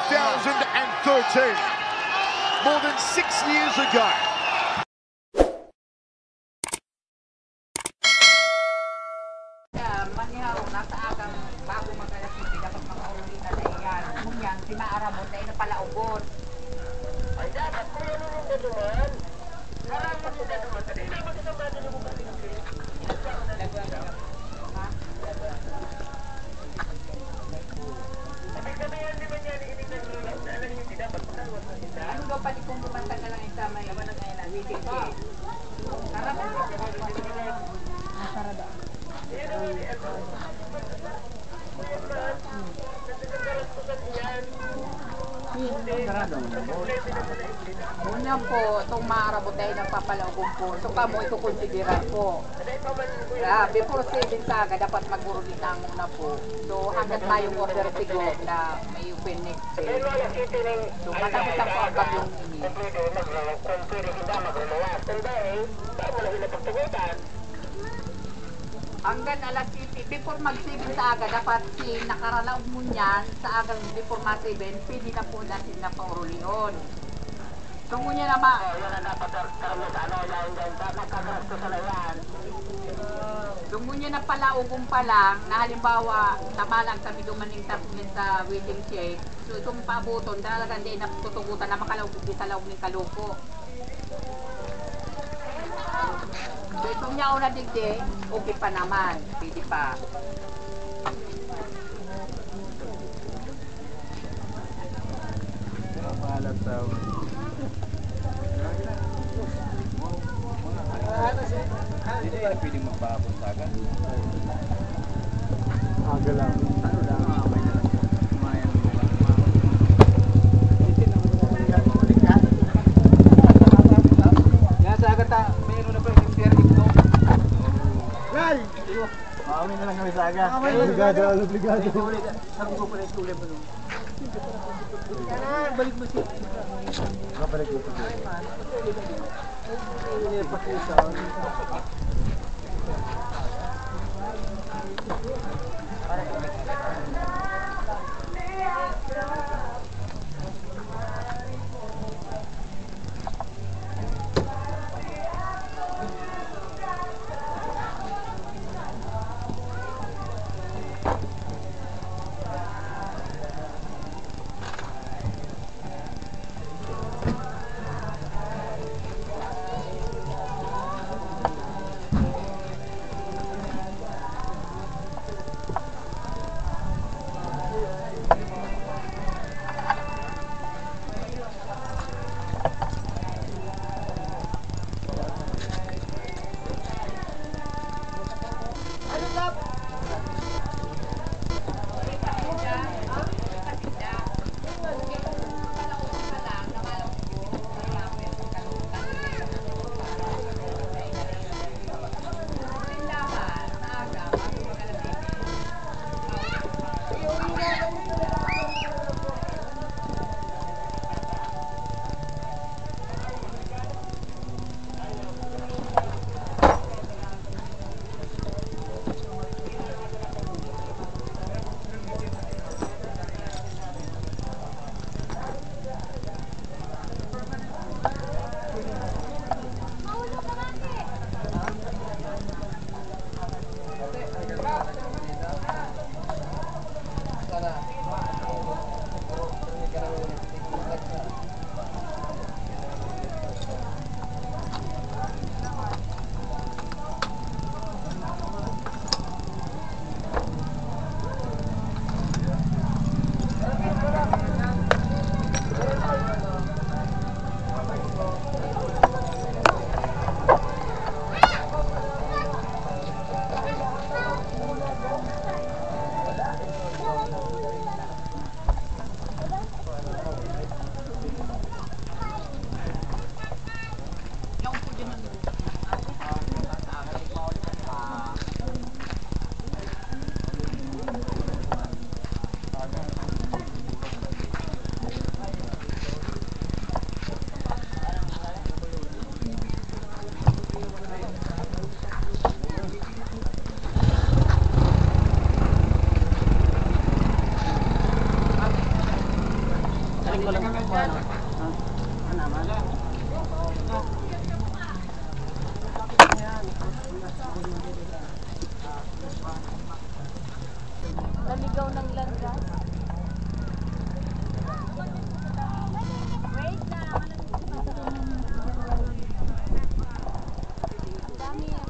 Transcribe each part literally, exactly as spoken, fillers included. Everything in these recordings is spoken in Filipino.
thousand thirteen, more than six years ago. Manyaw, nasa agang bago mag-alas hindi dapat makauli na na iyan. Kung yan, sinaarabot na ina pala ubod. Ay, dapat ko yan ang naduman. Naraman mo naduman. Kasi dapat ito ba din mo kasi hindi? Ha? Sabi kami yan, di ba niya iniginan mo lang? Alam niyo, hindi dapat makalawat na isa. Ano daw pati kung bumanta ka lang isa may laban ng ayala? Waiting ko. Naraman mo siya. Nasarada. Unyan po, itong maarabot ay nagpapalaugong po. Ito ka mo ikukonsideran po. Uh, before seven saga, dapat mag-urugin na muna po. So hanggat mayong order siguro na may open next day. So matapos lang po ang bagyong ini. Hanggang alas seven, before mag-seven sa aga, dapat si nakaralaog mo niyan sa agang before mag-seven, pwede na po natin na paurulion. Tungo niya naman. Tungo niya na pala, ugong pa lang, na halimbawa, tamalang kami dumaning tapos sa waiting check. So itong paabuton, talaga hindi na tutugutan na makalaog di sa laog ng kaluko. So itong niya una digdi, okay pa naman, pwede pa. Mahalat tao. Hindi ba pwedeng magpapon sa akin? Aga lang. Ano lang? May na lang. Kumayan mo lang. Yan sa aga ta, mayroon na pa yung imperial ito. Lal! Maamin na lang kami sa aga. Obligado, obligado. Sarang ko pala yung tuloy mo nun. Balik mo siya. Balik mo siya. Ini pakisa. Ring ko lang yung ano. Ha? Ano naman? Naligaw ng landas. Wait na. Ang dami yan.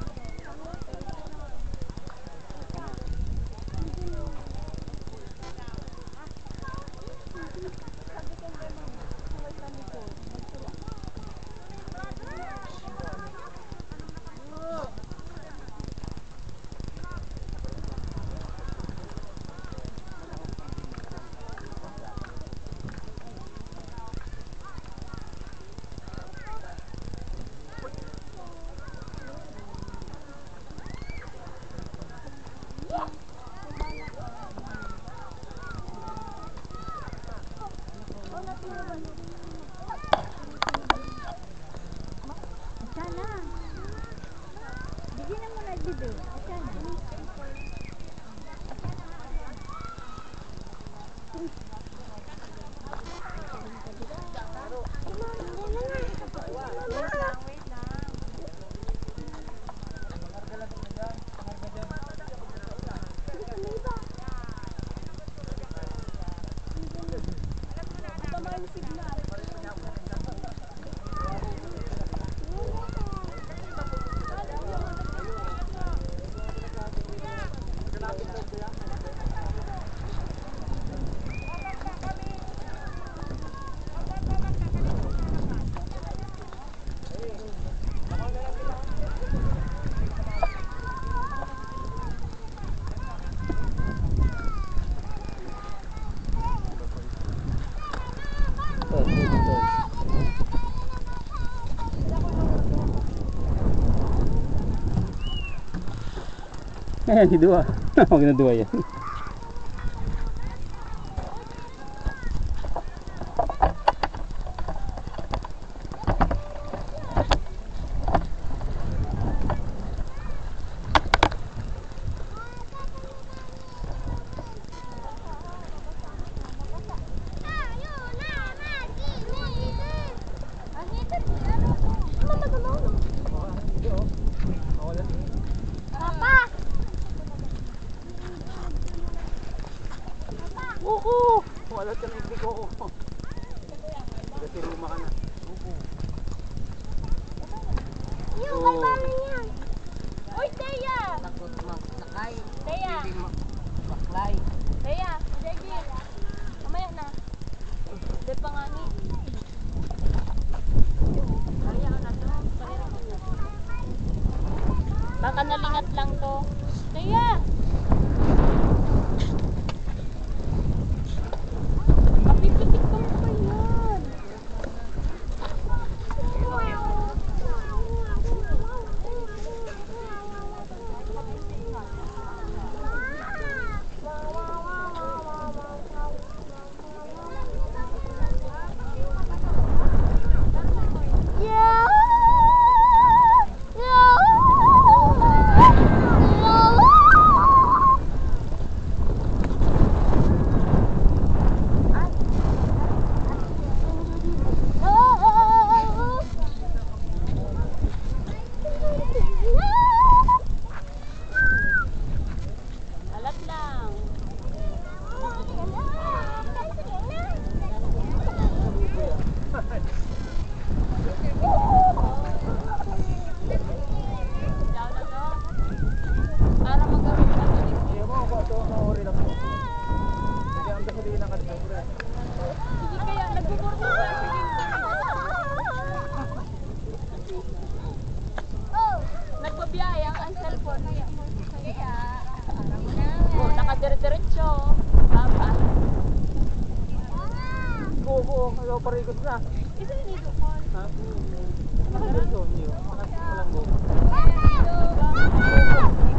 Ayan, si Dua. Huwag na Dua yan. Oo! Wala ka na ibig ko. Kasi luma ka na. Yung kalbalan niya. Uy, Teya! Nakay. Teya! Baklay. Teya! Jegi! Mamaya na. Hindi pa nga ni. Kaya na to. Baka nalingat lang to. Teya! Mapipitik ko pa yan. Alat lang. Para magawin ka to. Hindi mo ako ito. Mauri lang mo. Hindi ang sasabihin ng kanila. Hindi kaya nagbuburdo ka. Nagbabiyahe ang cellphone. Kaya, oh, nakadire-diretso. Baba. Oo, oo. Ayaw parikot na. Isa yung nido ko. Ha? Nakadito. Hindi. Walang go. Hello.